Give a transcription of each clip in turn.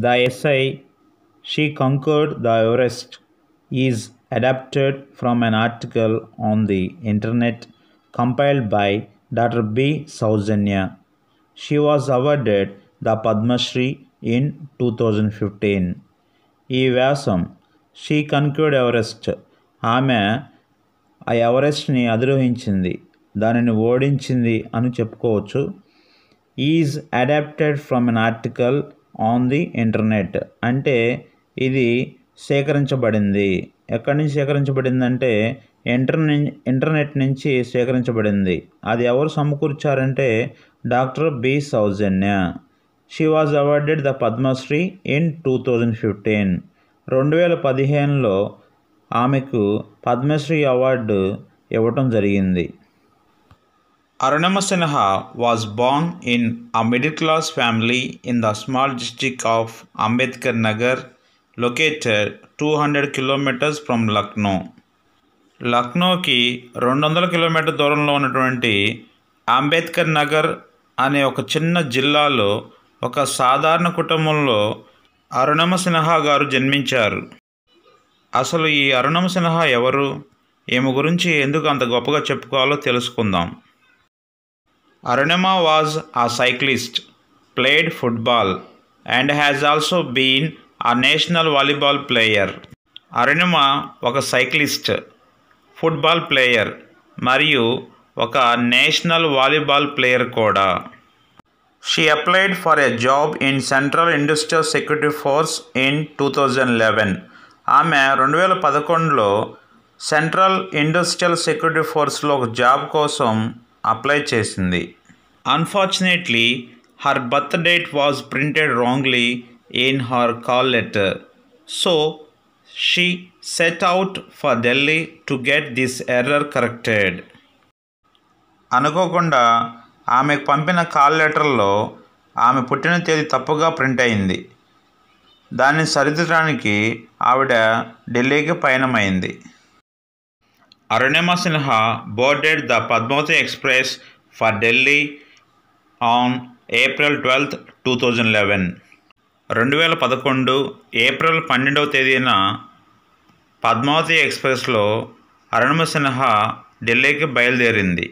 The essay "She Conquered the Everest" is adapted from an article on the internet compiled by Dr. B. Saujanya. She was awarded the Padma Shri in 2015. ఈ వ్యాసం she కన్క్యూర్డ్ Everest, ఆమె ఆ ఎవరెస్ట్ని అధిరోహించింది, దానిని ఓడించింది అని చెప్పుకోవచ్చు. Is adapted from an article on the internet అంటే ఇది సేకరించబడింది. ఎక్కడి నుంచి సేకరించబడిందంటే ఇంటర్నెట్ నుంచి సేకరించబడింది. అది ఎవరు సమకూర్చారంటే doctor B Soujanya. She was awarded the Padma Shri in 2015. 2015లో ఆమెకు పద్మశ్రీ అవార్డు ఇవ్వటం జరిగింది. Arunama Sinha was born in a middle-class family in the small district of Ambedkar Nagar, located 200 kilometers from Lucknow. లక్నోకి 200 కిలోమీటర్ దూరంలో ఉన్నటువంటి అంబేద్కర్ నగర్ అనే ఒక చిన్న జిల్లాలో ఒక సాధారణ కుటుంబంలో అరుణమ సిన్హా గారు జన్మించారు. అసలు ఈ అరుణమ సిన్హా ఎవరు, ఈమె గురించి ఎందుకు అంత గొప్పగా చెప్పుకోవాలో తెలుసుకుందాం. Arunama was a cyclist, played football, and has also been a national volleyball player. Arunama ఒక సైక్లిస్ట్, ఫుట్బాల్ ప్లేయర్ మరియు ఒక నేషనల్ వాలీబాల్ ప్లేయర్ కూడా. She applied for a job in Central Industrial Security Force in 2011. ఆమె 2011లో central industrial security ఫోర్స్లో ఒక job కోసం apply చేసింది. Unfortunately her birth date was printed wrongly in her call letter, so she set out for Delhi to get this error corrected. అనుకోకుండా ఆమెకు పంపిన call లెటర్లో ఆమె పుట్టిన తేదీ తప్పుగా ప్రింట్ అయింది. దాన్ని సరిదిద్దడానికి ఆవిడ ఢిల్లీకి పయనమైంది. Arunama Sinha boarded the Padmavati Express for Delhi on April 12, 2011. 2011 April 12వ తేదీన పద్మావతి ఎక్స్ప్రెస్లో అరుణమ సిన్హా ఢిల్లీకి బయలుదేరింది.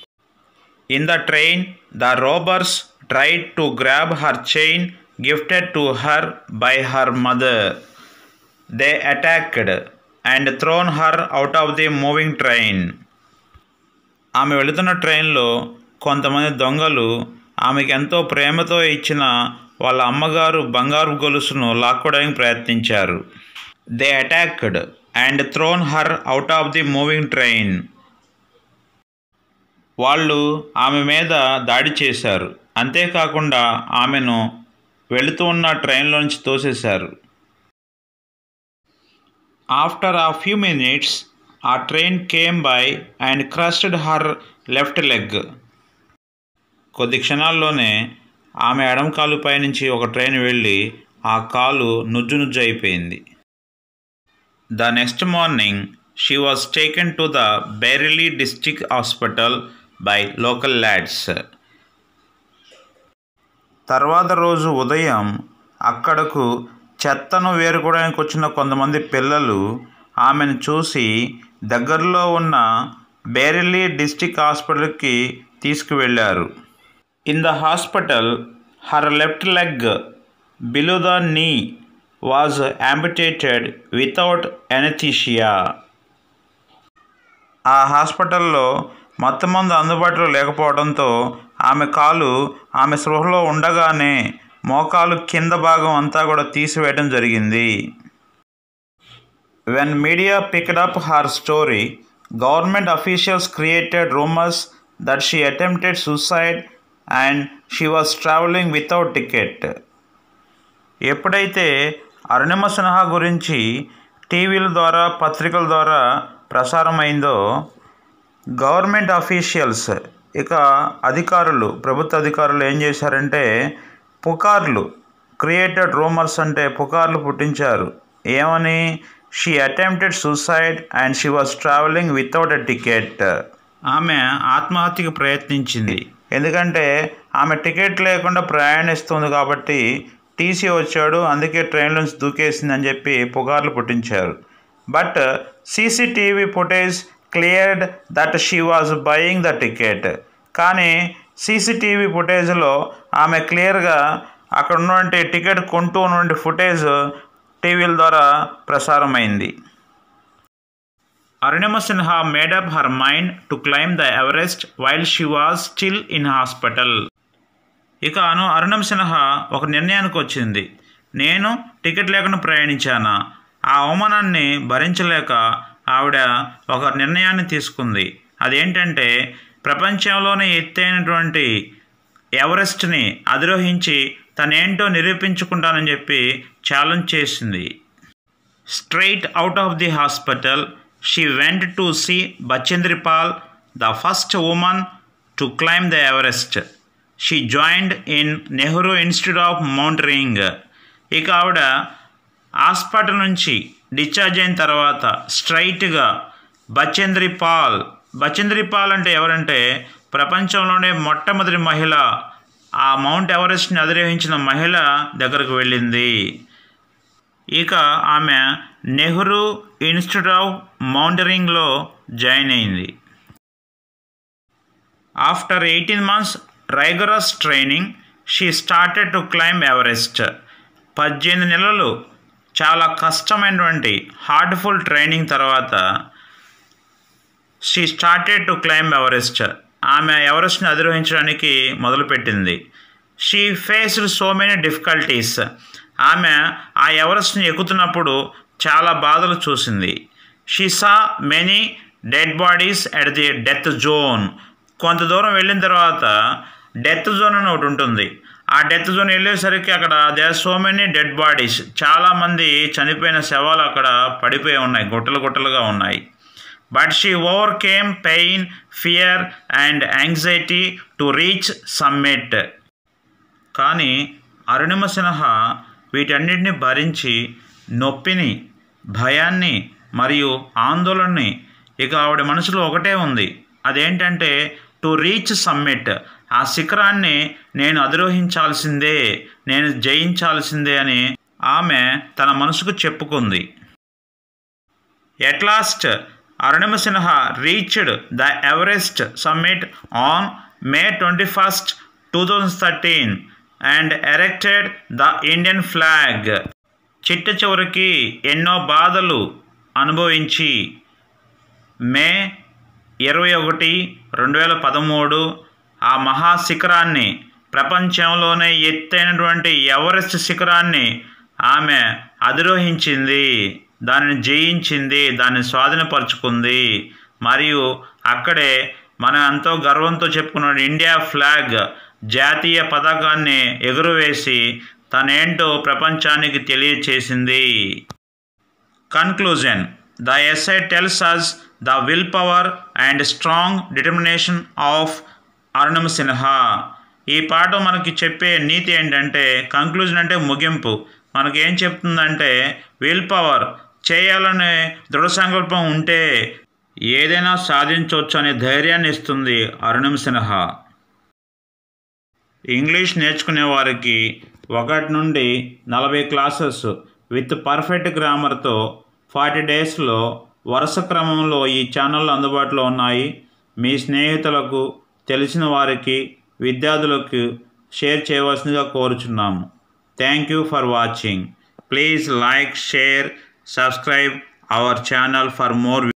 In the train, the robbers tried to grab her chain gifted to her by her mother. They attacked and thrown her out of the moving train. ఆమె వెళుతున్న ట్రైన్లో కొంతమంది దొంగలు ఆమెకు ఎంతో ప్రేమతో ఇచ్చిన వాళ్ళ అమ్మగారు బంగారు గొలుసును లాక్కోవడానికి ప్రయత్నించారు. They attacked and thrown her out of the moving train. వాళ్ళు ఆమె మీద దాడి చేశారు, అంతేకాకుండా ఆమెను వెళుతూ ఉన్న ట్రైన్లో నుంచి తోసేశారు. After a few minutes, a train came by and crushed her left leg. కొద్ది క్షణాల్లోనే ఆమె ఎడమ కాలుపై నుంచి ఒక ట్రైన్ వెళ్ళి ఆ కాలు నుజ్జు అయిపోయింది. The next morning, she was taken to the Bareilly District Hospital by local lads. తర్వాత రోజు ఉదయం అక్కడకు చెత్తను వేరుకోవడానికి వచ్చిన కొంతమంది పిల్లలు ఆమెను చూసి దగ్గరలో ఉన్న బేరెల్లీ డిస్ట్రిక్ట్ హాస్పిటల్కి తీసుకువెళ్ళారు. In the hospital her left leg below the knee was amputated without anaesthesia. ఆ హాస్పిటల్లో మొత్తం మందు అందుబాటులో లేకపోవడంతో ఆమె కాలు ఆమె స్పృహలో ఉండగానే మోకాలు కింద భాగం అంతా కూడా తీసివేయడం జరిగింది. When media picked up her story, government officials created rumors that she attempted suicide and she was traveling without ticket. ఎప్పుడైతే అరుణమ సిన్హా గురించి టీవీల ద్వారా పత్రికల ద్వారా ప్రసారమైందో గవర్నమెంట్ అఫీషియల్స్ ఇక అధికారులు ప్రభుత్వ అధికారులు ఏం చేశారంటే పుకార్లు క్రియేటెడ్ రూమర్స్ అంటే పుకార్లు పుట్టించారు. ఏమని? She attempted suicide and she was travelling without a ticket. ఆమె ఆత్మహత్యకు ప్రయత్నించింది, ఎందుకంటే ఆమె టికెట్ లేకుండా ప్రయాణిస్తుంది కాబట్టి టీసీ వచ్చాడు, అందుకే ట్రైన్ నుంచి దూకేసిందని చెప్పి పుకార్లు పుట్టించారు. But CCTV footage cleared that she was buying the ticket. కానీ సీసీటీవీ ఫుటేజ్లో ఆమె క్లియర్గా అక్కడ ఉన్నటువంటి టికెట్ కొంటూ ఉన్నటువంటి ఫుటేజ్ టీవీల ద్వారా ప్రసారమైంది. Arunima Sinha made up her mind to climb the Everest while she was still in hospital. ఇక అరుణిమ సిన్హా ఒక నిర్ణయానికి వచ్చింది. నేను టికెట్ లేకుండా ప్రయాణించానా, ఆ అవమానాన్ని భరించలేక ఆవిడ ఒక నిర్ణయాన్ని తీసుకుంది. అదేంటంటే ప్రపంచంలోనే ఎత్తైనటువంటి ఎవరెస్ట్ని అధిరోహించి తనేంటో నిరూపించుకుంటానని చెప్పి ఛాలెంజ్ చేసింది. Straight out of the hospital she went to see Bachendri Pal, the first woman to climb the Everest. She joined in Nehru Institute of Mountaineering. ఇక ఆవిడ హాస్పిటల్ నుంచి డిశ్చార్జ్ అయిన తర్వాత స్ట్రైట్గా బచేంద్రి పాల్ అంటే ఎవరంటే ప్రపంచంలోనే మొట్టమొదటి మహిళ, ఆ మౌంట్ ఎవరెస్ట్ని అధిరోహించిన మహిళ దగ్గరకు వెళ్ళింది. ఇక ఆమె నెహ్రూ ఇన్స్టిట్యూట్ ఆఫ్ మౌంటైనరింగ్లో జాయిన్ అయింది. After 18 months rigorous training, she started to climb Everest. 18 నెలలు చాలా కష్టమైనటువంటి హార్డ్ఫుల్ ట్రైనింగ్ తర్వాత she started to climb Everest. ఆమె ఎవరెస్ట్ని అధిరోహించడానికి మొదలుపెట్టింది. She faced so many difficulties. ఆమె ఆ ఎవరెస్ట్ని ఎక్కుతున్నప్పుడు చాలా బాధలు చూసింది. She saw many dead bodies at the death zone. కొంత దూరం వెళ్ళిన తర్వాత డెత్ జోన్ అని ఒకటి ఉంటుంది. ఆ డెత్ జోన్ వెళ్ళేసరికి అక్కడ there so many dead bodies, చాలామంది చనిపోయిన శవాలు అక్కడ పడిపోయి ఉన్నాయి, గుట్టలుగా ఉన్నాయి. But she overcame pain, fear and anxiety to reach summit. కానీ అరుణిమ సిన్హా వీటన్నిటిని భరించి నొప్పిని, భయాన్ని మరియు ఆందోళనని, ఇక ఆవిడ మనసులో ఒకటే ఉంది, అదేంటంటే టు రీచ్ సమ్మిట్. ఆ శిఖరాన్ని నేను అధిరోహించాల్సిందే, నేను జయించాల్సిందే అని ఆమె తన మనసుకు చెప్పుకుంది. At last Arunima Sinha reached the Everest summit on May 21st, 2013 and erected the Indian flag. చిట్ట చివరికి ఎన్నో బాధలు అనుభవించి May 21, 2013 ఆ మహాశిఖరాన్ని, ప్రపంచంలోనే ఎత్తైనటువంటి ఎవరెస్ట్ శిఖరాన్ని ఆమె అధిరోహించింది, దానిని జయించింది, దాన్ని స్వాధీనపరుచుకుంది. మరియు అక్కడే మనం ఎంతో గర్వంతో చెప్పుకున్న ఇండియా ఫ్లాగ్, జాతీయ పతాకాన్ని ఎగురవేసి తనేంటో ప్రపంచానికి తెలియచేసింది. Conclusion. The essay tells us the willpower and strong determination of Arunima Sinha. ఈ పాఠం మనకి చెప్పే నీతి ఏంటంటే, కంక్లూజన్ అంటే ముగింపు, మనకేం చెప్తుందంటే విల్ పవర్, చేయాలనే దృఢ సంకల్పం ఉంటే ఏదైనా సాధించవచ్చు అనే ధైర్యాన్ని ఇస్తుంది అరుణిమ సిన్హా. ఇంగ్లీష్ నేర్చుకునే వారికి 1 నుండి 40 క్లాసెస్ విత్ పర్ఫెక్ట్ గ్రామర్తో 40 డేస్లో వరుస క్రమంలో ఈ ఛానల్లో అందుబాటులో ఉన్నాయి. మీ స్నేహితులకు, తెలిసిన వారికి, విద్యార్థులకు షేర్ చేయవలసిందిగా కోరుచున్నాము. Thank you for watching. Please like, share, subscribe our channel for more